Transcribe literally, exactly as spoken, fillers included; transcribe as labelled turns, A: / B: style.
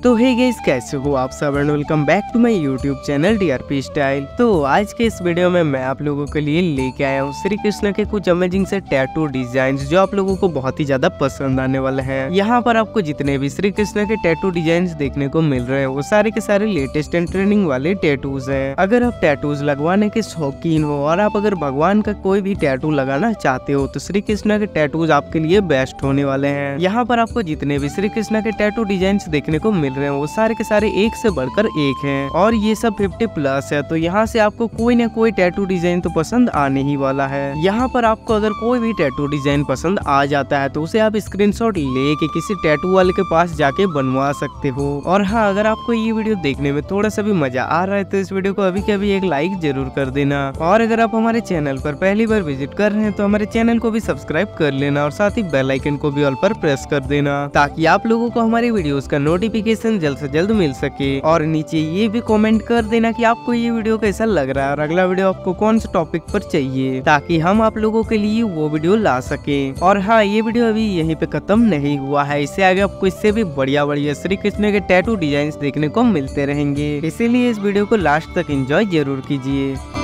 A: तो hey guys, कैसे हो आप सब and welcome back to my YouTube channel DRP style. तो आज के इस वीडियो में मैं आप लोगों के लिए लेके आया हूँ श्री कृष्ण के कुछ अमेजिंग से टैटू डिजाइन जो आप लोगों को बहुत ही ज्यादा पसंद आने वाले हैं। यहाँ पर आपको जितने भी श्री कृष्ण के टैटू डिजाइन देखने को मिल रहे हैं वो सारे के सारे लेटेस्ट एंड ट्रेंडिंग वाले टैटूज हैं। अगर आप टैटूज लगवाने के शौकीन हो और आप अगर भगवान का कोई भी टैटू लगाना चाहते हो तो श्री कृष्ण के टैटूज आपके लिए बेस्ट होने वाले हैं। यहाँ पर आपको जितने भी श्री कृष्ण के टैटू डिजाइन देखने को मिल रहे हैं वो सारे के सारे एक से बढ़कर एक हैं और ये सब पचास प्लस है। तो यहाँ से आपको कोई ना कोई टैटू डिजाइन तो पसंद आने ही वाला है। यहाँ पर आपको अगर कोई भी टैटू डिजाइन पसंद आ जाता है तो उसे आप स्क्रीनशॉट लेके किसी टैटू वाले के पास जाके बनवा सकते हो। और हाँ, अगर आपको ये वीडियो देखने में थोड़ा सा भी मजा आ रहा है तो इस वीडियो को अभी के अभी एक लाइक जरूर कर देना। और अगर आप हमारे चैनल पर पहली बार विजिट कर रहे हैं तो हमारे चैनल को भी सब्सक्राइब कर लेना और साथ ही बेल आइकन को भी ऑल पर प्रेस कर देना ताकि आप लोगों को हमारी वीडियोस का नोटिफिकेशन जल्द से जल्द मिल सके। और नीचे ये भी कमेंट कर देना कि आपको ये वीडियो कैसा लग रहा है और अगला वीडियो आपको कौन से टॉपिक पर चाहिए ताकि हम आप लोगों के लिए वो वीडियो ला सके। और हाँ, ये वीडियो अभी यहीं पे खत्म नहीं हुआ है, इससे आगे आपको इससे भी बढ़िया बढ़िया श्री कृष्ण के टैटू डिजाइन देखने को मिलते रहेंगे, इसीलिए इस वीडियो को लास्ट तक एंजॉय जरूर कीजिए।